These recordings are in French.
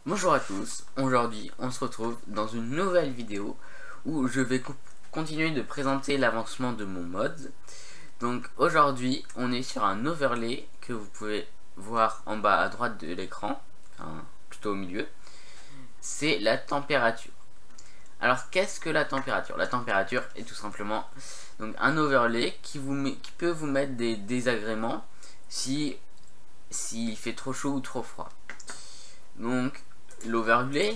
Bonjour à tous, aujourd'hui on se retrouve dans une nouvelle vidéo où je vais continuer de présenter l'avancement de mon mod. Donc aujourd'hui on est sur un overlay que vous pouvez voir en bas à droite de l'écran, enfin, plutôt au milieu. C'est la température. Alors qu'est-ce que la température? La température est tout simplement donc un overlay qui peut vous mettre des désagréments s'il fait trop chaud ou trop froid. Donc l'overlay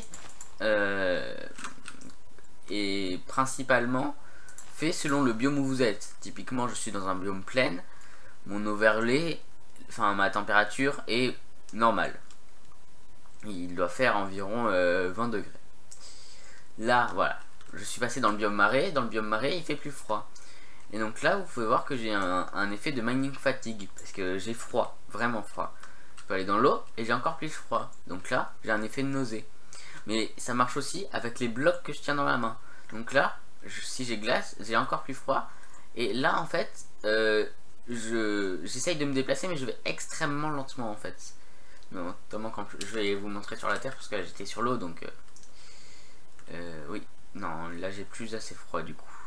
est principalement fait selon le biome où vous êtes. Typiquement je suis dans un biome plain, mon overlay, enfin ma température est normale. Il doit faire environ 20 degrés. Là voilà, je suis passé dans le biome marais, il fait plus froid. Et donc là vous pouvez voir que j'ai un effet de mining fatigue, parce que j'ai froid, vraiment froid. Je peux aller dans l'eau et j'ai encore plus froid. Donc là j'ai un effet de nausée. Mais ça marche aussi avec les blocs que je tiens dans la main. Donc là, si j'ai glace, j'ai encore plus froid. Et là en fait, j'essaye de me déplacer, mais je vais extrêmement lentement en fait. Notamment quand je vais vous montrer sur la terre, parce que là j'étais sur l'eau, donc oui, non, là j'ai plus assez froid du coup.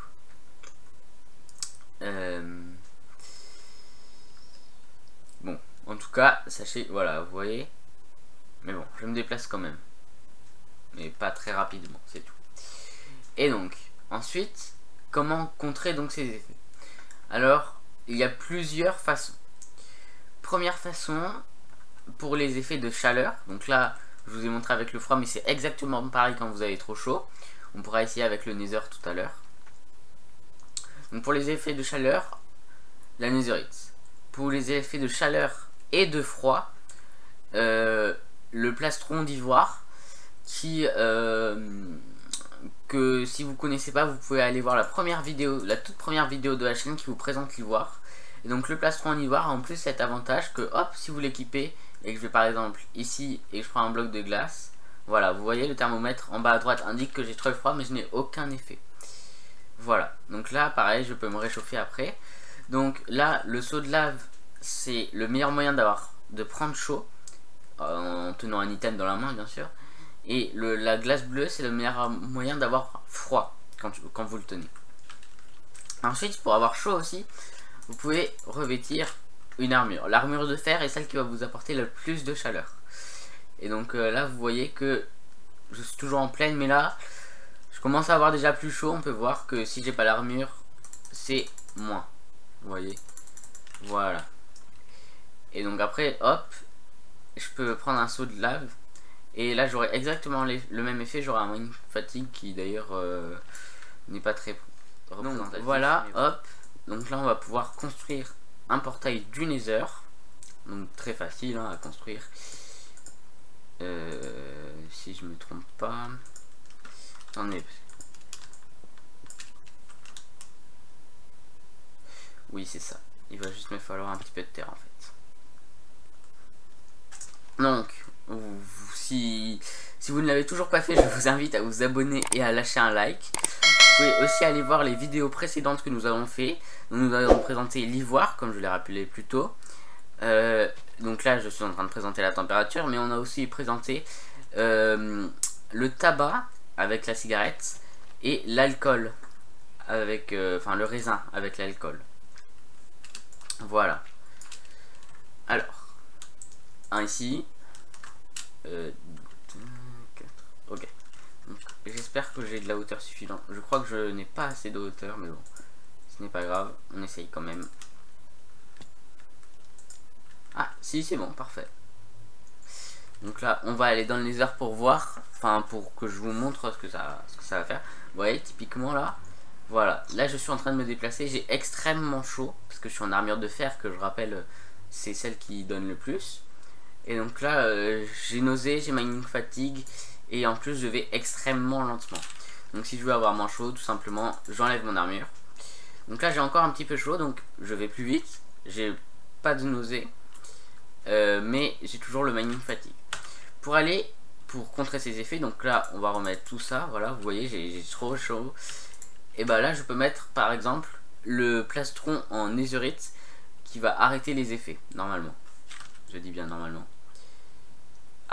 Bon, en tout cas, sachez, voilà, vous voyez. Mais bon, je me déplace quand même, mais pas très rapidement, c'est tout. Et donc, ensuite, comment contrer donc ces effets? Alors, il y a plusieurs façons. Première façon, pour les effets de chaleur. Donc là, je vous ai montré avec le froid, mais c'est exactement pareil quand vous avez trop chaud. On pourra essayer avec le nether tout à l'heure. Donc pour les effets de chaleur, la netherite. Pour les effets de chaleur et de froid, le plastron d'ivoire, que si vous connaissez pas, vous pouvez aller voir la toute première vidéo de la chaîne qui vous présente l'ivoire. Et donc le plastron en ivoire a en plus cet avantage que hop, si vous l'équipez et que je vais par exemple ici et que je prends un bloc de glace, voilà, vous voyez le thermomètre en bas à droite indique que j'ai trop froid, mais je n'ai aucun effet. Voilà, donc là pareil, je peux me réchauffer après. Donc là, le seau de lave, c'est le meilleur moyen de prendre chaud en tenant un item dans la main bien sûr. Et la glace bleue, c'est le meilleur moyen d'avoir froid quand vous le tenez. Ensuite, pour avoir chaud aussi, vous pouvez revêtir une armure. L'armure de fer est celle qui va vous apporter le plus de chaleur. Et donc là, vous voyez que je suis toujours en pleine, mais là, je commence à avoir déjà plus chaud. On peut voir que si j'ai pas l'armure, c'est moins. Vous voyez? Voilà. Et donc après, hop, je peux prendre un seau de lave. Et là j'aurai exactement le même effet, j'aurai un mining fatigue qui d'ailleurs n'est pas très représentatif. Donc voilà, hop, donc là on va pouvoir construire un portail du nether. Donc très facile hein, à construire. Si je me trompe pas. Attendez. Oui c'est ça, il va juste me falloir un petit peu de terre en fait. Donc, si vous ne l'avez toujours pas fait, je vous invite à vous abonner et à lâcher un like. Vous pouvez aussi aller voir les vidéos précédentes que nous avons fait. Nous avons présenté l'ivoire, comme je l'ai rappelé plus tôt. Donc là, je suis en train de présenter la température, mais on a aussi présenté le tabac avec la cigarette et l'alcool avec, enfin le raisin avec l'alcool. Voilà. Alors. Un ici. 2, 4. Ok. J'espère que j'ai de la hauteur suffisante. Je crois que je n'ai pas assez de hauteur, mais bon. Ce n'est pas grave. On essaye quand même. Ah, si, c'est bon, parfait. Donc là, on va aller dans le nether pour voir. Enfin, pour que je vous montre ce que ça va faire. Vous voyez, typiquement là. Voilà. Là, je suis en train de me déplacer. J'ai extrêmement chaud. Parce que je suis en armure de fer, que je rappelle, c'est celle qui donne le plus. Et donc là, j'ai nausée, j'ai mining fatigue. Et en plus, je vais extrêmement lentement. Donc si je veux avoir moins chaud, tout simplement, j'enlève mon armure. Donc là, j'ai encore un petit peu chaud, donc je vais plus vite. J'ai pas de nausée. Mais j'ai toujours le mining fatigue. Pour contrer ces effets, donc là, on va remettre tout ça. Voilà, vous voyez, j'ai trop chaud. Et bah là, je peux mettre, par exemple, le plastron en netherite qui va arrêter les effets, normalement. Je dis bien normalement. Ah,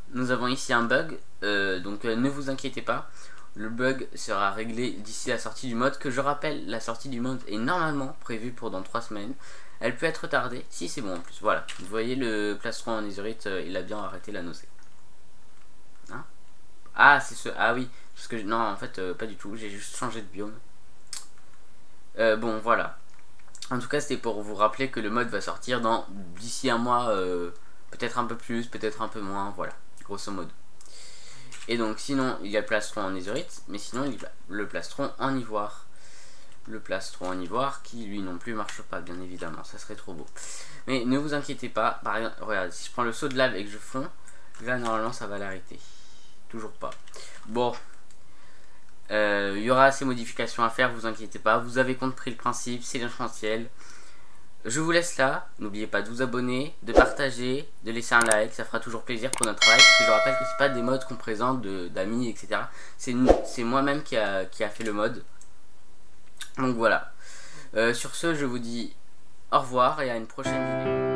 nous avons ici un bug, donc ne vous inquiétez pas. Le bug sera réglé d'ici la sortie du mode, que je rappelle, la sortie du mode est normalement prévue pour dans 3 semaines. Elle peut être retardée si c'est bon en plus. Voilà, vous voyez le plastron en netherite, il a bien arrêté la nausée. Hein? Ah, c'est ce. Ah oui, parce que non, en fait, pas du tout. J'ai juste changé de biome. Bon, voilà. En tout cas, c'était pour vous rappeler que le mode va sortir dans d'ici un mois, peut-être un peu plus, peut-être un peu moins. Voilà, grosso modo. Et donc, sinon, il y a le plastron en netherite, mais sinon, il y a le plastron en ivoire. Le plastron en ivoire qui, lui non plus, marche pas, bien évidemment. Ça serait trop beau. Mais ne vous inquiétez pas. Par exemple, regardez, si je prends le seau de lave et que je fonds, là, normalement, ça va l'arrêter. Toujours pas. Bon. Il y aura ces modifications à faire, vous inquiétez pas. Vous avez compris le principe, c'est l'essentiel. Je vous laisse là. N'oubliez pas de vous abonner, de partager, de laisser un like. Ça fera toujours plaisir pour notre travail. Parce que je rappelle que c'est pas des modes qu'on présente d'amis, etc. C'est moi-même qui a fait le mode. Donc voilà. Sur ce, je vous dis au revoir et à une prochaine vidéo.